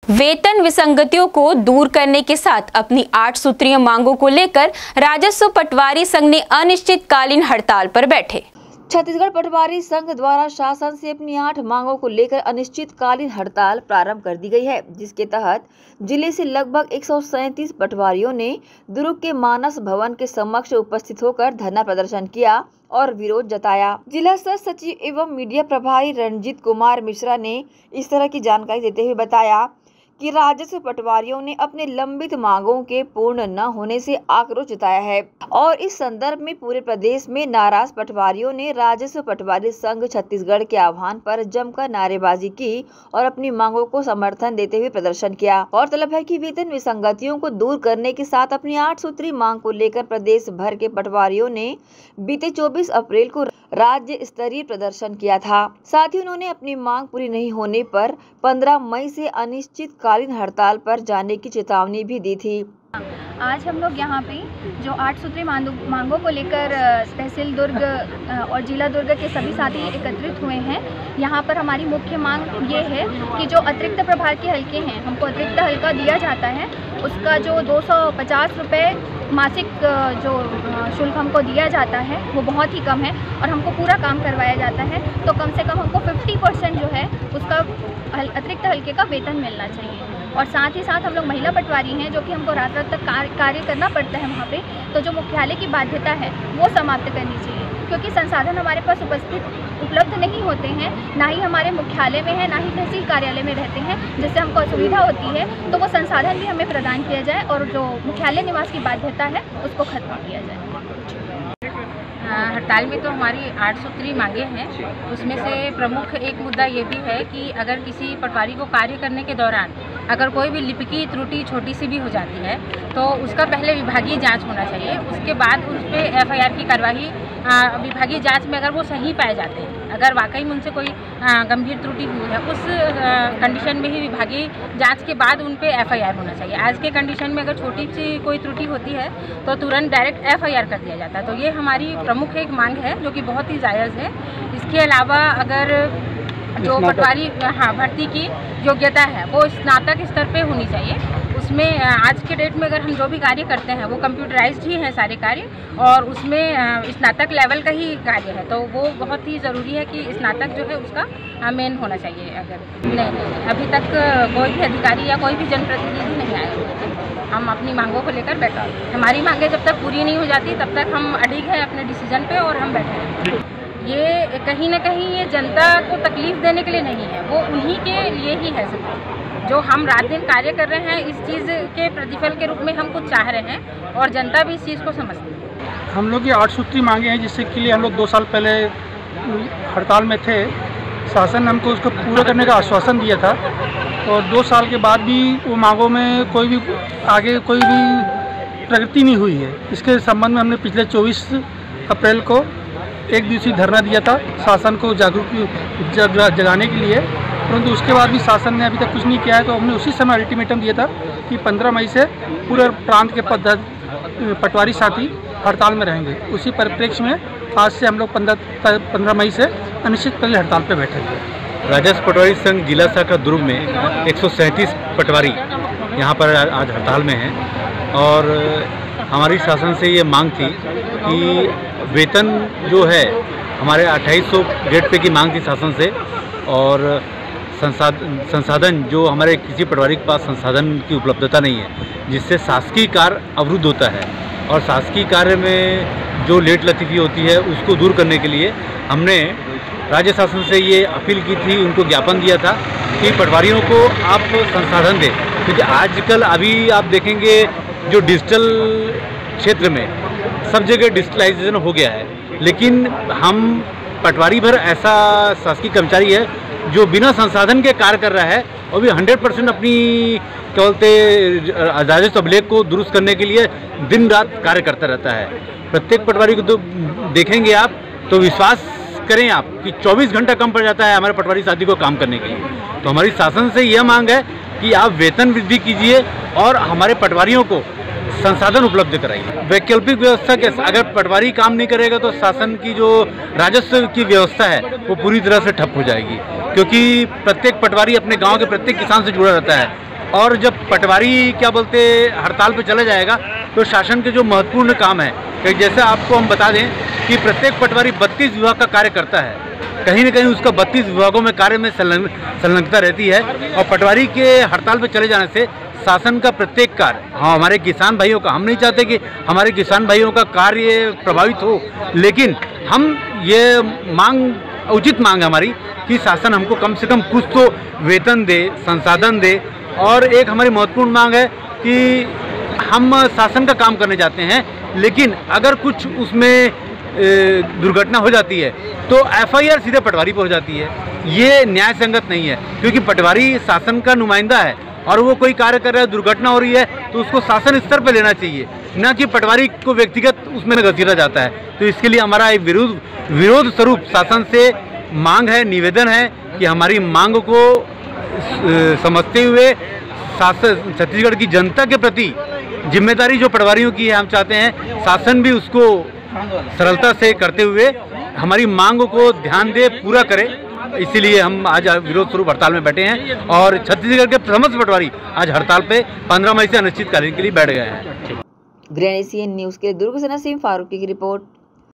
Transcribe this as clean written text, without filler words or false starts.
वेतन विसंगतियों को दूर करने के साथ अपनी 8 सूत्रीय मांगों को लेकर राजस्व पटवारी संघ ने अनिश्चितकालीन हड़ताल पर बैठे। छत्तीसगढ़ पटवारी संघ द्वारा शासन से अपनी 8 मांगों को लेकर अनिश्चितकालीन हड़ताल प्रारंभ कर दी गई है, जिसके तहत जिले से लगभग 137 पटवारियों ने दुर्ग के मानस भवन के समक्ष उपस्थित होकर धरना प्रदर्शन किया और विरोध जताया। जिला सह सचिव एवं मीडिया प्रभारी रणजीत कुमार मिश्रा ने इस तरह की जानकारी देते हुए बताया कि राजस्व पटवारियों ने अपने लंबित मांगों के पूर्ण न होने से आक्रोश जताया है और इस संदर्भ में पूरे प्रदेश में नाराज पटवारियों ने राजस्व पटवारी संघ छत्तीसगढ़ के आह्वान पर जमकर नारेबाजी की और अपनी मांगों को समर्थन देते हुए प्रदर्शन किया। गौरतलब है कि वेतन विसंगतियों को दूर करने के साथ अपनी 8 सूत्री मांग को लेकर प्रदेश भर के पटवारियों ने बीते 24 अप्रैल को राज्य स्तरीय प्रदर्शन किया था। साथ ही उन्होंने अपनी मांग पूरी नहीं होने पर 15 मई से अनिश्चितकालीन हड़ताल पर जाने की चेतावनी भी दी थी। आज हम लोग यहाँ पे जो 8 सूत्री मांगों को लेकर तहसील दुर्ग और जिला दुर्ग के सभी साथी एकत्रित हुए हैं। यहाँ पर हमारी मुख्य मांग ये है कि जो अतिरिक्त प्रभार के हल्के हैं, हमको अतिरिक्त हल्का दिया जाता है, उसका जो 250 रुपये मासिक जो शुल्क हमको दिया जाता है वो बहुत ही कम है और हमको पूरा काम करवाया जाता है। तो कम से कम हमको 50% जो है उसका अतिरिक्त हल्के का वेतन मिलना चाहिए। और साथ ही साथ हम लोग महिला पटवारी हैं जो कि हमको रात रात तक कार्य करना पड़ता है वहाँ पे, तो जो मुख्यालय की बाध्यता है वो समाप्त करनी चाहिए, क्योंकि संसाधन हमारे पास उपलब्ध नहीं होते हैं, ना ही हमारे मुख्यालय में है, ना ही तहसील कार्यालय में रहते हैं, जिससे हमको असुविधा होती है। तो वो संसाधन भी हमें प्रदान किया जाए और जो मुख्यालय निवास की बाध्यता है उसको खत्म किया जाए। हड़ताल में तो हमारी 8 सूत्री मांगे हैं। उसमें से प्रमुख एक मुद्दा ये भी है कि अगर किसी पटवारी को कार्य करने के दौरान अगर कोई भी लिपिकी त्रुटि छोटी सी भी हो जाती है तो उसका पहले विभागीय जांच होना चाहिए। उसके बाद उस पर FIR की कार्यवाही विभागीय जांच में अगर वो सही पाए जाते हैं, अगर वाकई में उनसे कोई गंभीर त्रुटि हुई है, उस कंडीशन में ही विभागीय जांच के बाद उन पे FIR होना चाहिए। आज के कंडीशन में अगर छोटी सी कोई त्रुटि होती है तो तुरंत डायरेक्ट FIR कर दिया जाता है। तो ये हमारी प्रमुख एक मांग है जो कि बहुत ही जायज़ है। इसके अलावा अगर जो पटवारी भर्ती की योग्यता है वो स्नातक स्तर पे होनी चाहिए। उसमें आज के डेट में अगर हम जो भी कार्य करते हैं वो कंप्यूटराइज्ड ही हैं सारे कार्य, और उसमें स्नातक लेवल का ही कार्य है, तो वो बहुत ही ज़रूरी है कि स्नातक जो है उसका मेन होना चाहिए। अगर नहीं अभी तक कोई भी अधिकारी या कोई भी जनप्रतिनिधि नहीं आए हुए हैं। हम अपनी मांगों को लेकर बैठे हैं। हमारी मांगें जब तक पूरी नहीं हो जाती तब तक हम अडिग हैं अपने डिसीजन पे और हम बैठे हैं। ये कहीं ना कहीं ये जनता को तकलीफ़ देने के लिए नहीं है, वो उन्हीं के लिए ही है सब। जो हम रात दिन कार्य कर रहे हैं, इस चीज़ के प्रतिफल के रूप में हम कुछ चाह रहे हैं और जनता भी इस चीज़ को समझती है। हम लोग ये 8 सूत्री मांगे हैं, जिससे के लिए हम लोग 2 साल पहले हड़ताल में थे। शासन ने हमको उसको पूरा करने का आश्वासन दिया था और 2 साल के बाद भी वो मांगों में कोई भी आगे कोई भी प्रगति नहीं हुई है। इसके संबंध में हमने पिछले 24 अप्रैल को एक दिवसीय धरना दिया था शासन को जगाने के लिए, परंतु उसके बाद भी शासन ने अभी तक कुछ नहीं किया है। तो हमने उसी समय अल्टीमेटम दिया था कि 15 मई से पूरे प्रांत के पटवारी साथी हड़ताल में रहेंगे। उसी परिप्रेक्ष्य में आज से हम लोग 15 मई से अनिश्चितकालीन हड़ताल पर बैठे थे। राजस्व पटवारी संघ जिला शाखा दुर्ग में 137 पटवारी यहाँ पर आज हड़ताल में हैं और हमारी शासन से ये मांग थी कि वेतन जो है हमारे 2800 ग्रेड पे की मांग थी शासन से, और संसाधन जो हमारे किसी पटवारी के पास संसाधन की उपलब्धता नहीं है, जिससे शासकीय कार्य अवरुद्ध होता है और शासकीय कार्य में जो लेट लतीफ़ी होती है उसको दूर करने के लिए हमने राज्य शासन से ये अपील की थी, उनको ज्ञापन दिया था कि पटवारियों को आप संसाधन दें, क्योंकि आजकल अभी आप देखेंगे जो डिजिटल क्षेत्र में सब जगह डिजिटलाइजेशन हो गया है, लेकिन हम पटवारी भर ऐसा शासकीय कर्मचारी है जो बिना संसाधन के कार्य कर रहा है और भी 100% अपनी क्या बोलते राजस्व अभिलेख को दुरुस्त करने के लिए दिन रात कार्य करता रहता है। प्रत्येक पटवारी को तो देखेंगे आप तो विश्वास करें आप कि 24 घंटा कम पड़ जाता है हमारे पटवारी साथी को काम करने के लिए। तो हमारी शासन से यह मांग है कि आप वेतन वृद्धि कीजिए और हमारे पटवारियों को संसाधन उपलब्ध कराइए। वैकल्पिक व्यवस्था के अगर पटवारी काम नहीं करेगा तो शासन की जो राजस्व की व्यवस्था है वो पूरी तरह से ठप हो जाएगी, क्योंकि प्रत्येक पटवारी अपने गांव के प्रत्येक किसान से जुड़ा रहता है और जब पटवारी क्या बोलते हड़ताल पे चला जाएगा तो शासन के जो महत्वपूर्ण काम है, जैसे आपको हम बता दें कि प्रत्येक पटवारी 32 विभाग का कार्य करता है, कहीं न कहीं उसका 32 विभागों में कार्य में संलग्नता रहती है। और पटवारी के हड़ताल पे चले जाने से शासन का प्रत्येक कार्य, हाँ हमारे किसान भाइयों का, हम नहीं चाहते कि हमारे किसान भाइयों का कार्य प्रभावित हो, लेकिन हम ये उचित मांग है हमारी कि शासन हमको कम से कम कुछ तो वेतन दे, संसाधन दे। और एक हमारी महत्वपूर्ण मांग है कि हम शासन का काम करने जाते हैं, लेकिन अगर कुछ उसमें दुर्घटना हो जाती है तो FIR सीधे पटवारी पर हो जाती है। ये न्याय संगत नहीं है, क्योंकि पटवारी शासन का नुमाइंदा है और वो कोई कार्य कर रहा है, दुर्घटना हो रही है तो उसको शासन स्तर पर लेना चाहिए, ना कि पटवारी को व्यक्तिगत उसमें घसीटा जाता है। तो इसके लिए हमारा एक विरोध स्वरूप शासन से मांग है, निवेदन है कि हमारी मांग को समझते हुए शासन छत्तीसगढ़ की जनता के प्रति जिम्मेदारी जो पटवारियों की है, हम चाहते हैं शासन भी उसको सरलता से करते हुए हमारी मांग को ध्यान दे, पूरा करे। इसीलिए हम आज विरोध स्वरूप हड़ताल में बैठे हैं और छत्तीसगढ़ के समस्त पटवारी आज हड़ताल पे 15 मई से अनिश्चितकालीन के लिए बैठ गए हैं। ग्रैंड एशियन न्यूज़ के दुर्ग से नसीम फारूकी की रिपोर्ट।